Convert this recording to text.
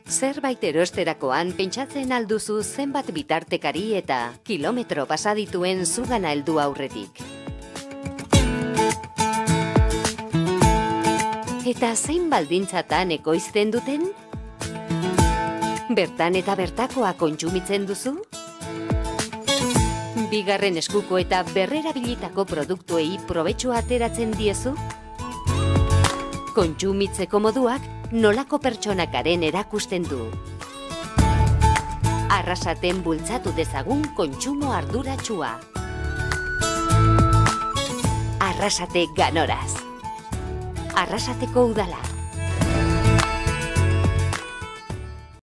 Zerbait erosterakoan pentsatzen alduzu zenbat bitartekari eta kilometro pasadituen zugana heldu aurretik. Eta zein baldintzatan ekoizten duten? Bertan eta bertakoa kontsumitzen duzu? Bigarren eskuko eta berrerabilitako produktuei probetxua ateratzen diezu? Kontsumitzeko moduak nolako pertsonakaren erakusten du. Arrasaten bultzatu dezagun kontsumo arduratsua. Arrasate Ganoraz. Arrasateko udala.